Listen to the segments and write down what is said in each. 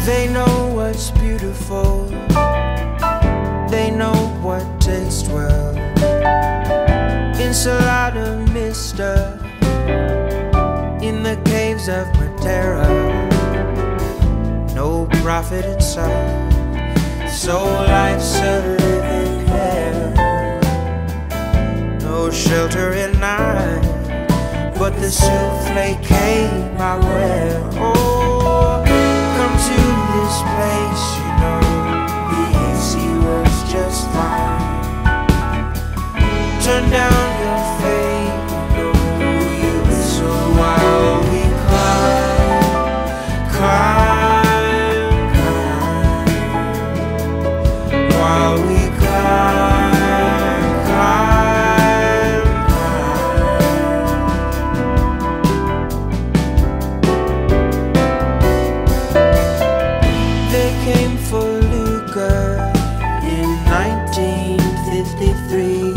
They know what's beautiful, they know what tastes well. Insalata, mista, in the caves of Matera. No profit in sight, so life's a living hell. No shelter at night, but the souffle came my way. Oh, come to this place, you know, the AC works just fine. Turn down your fade, you know, you whistle while we climb, climb, climb, while we climb, climb, climb. They came for Luca in 1953.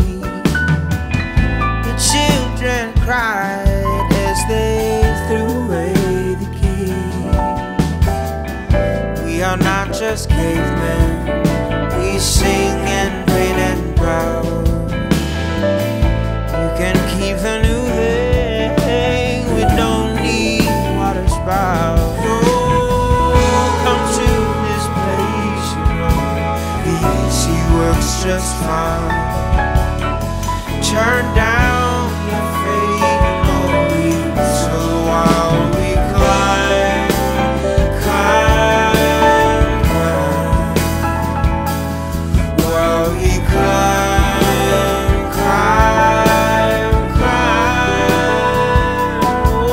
Children cried as they threw away the key. We are not just cavemen, we sing and paint and proud. You can keep the new thing, we don't need water spout. No, come to this place, you know, the AC works just fine. Turn down your fade, you know, so while we climb, climb, climb, while we climb, climb, climb,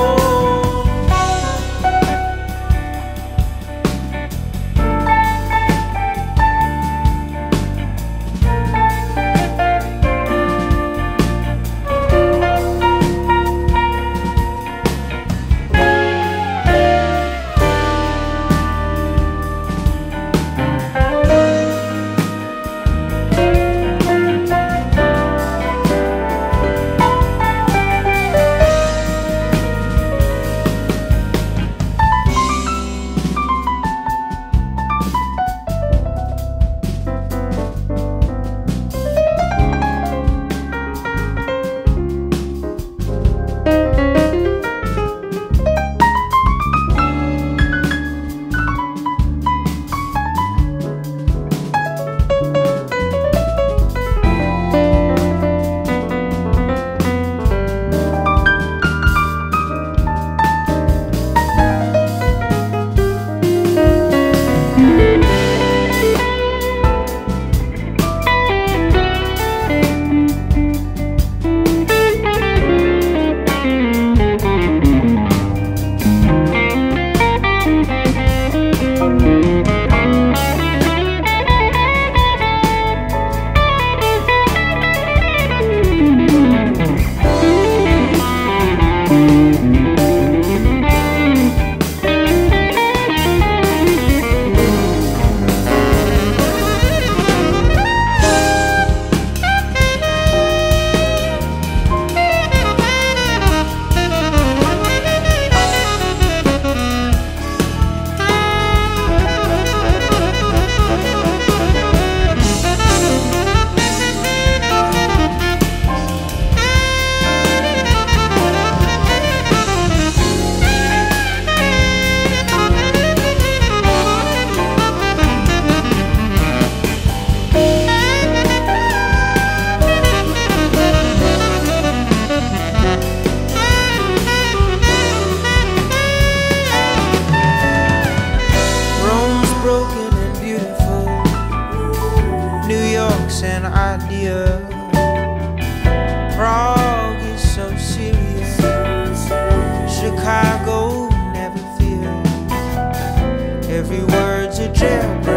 an idea. Prague is so serious, Chicago never fears. Every word's a jailbreak.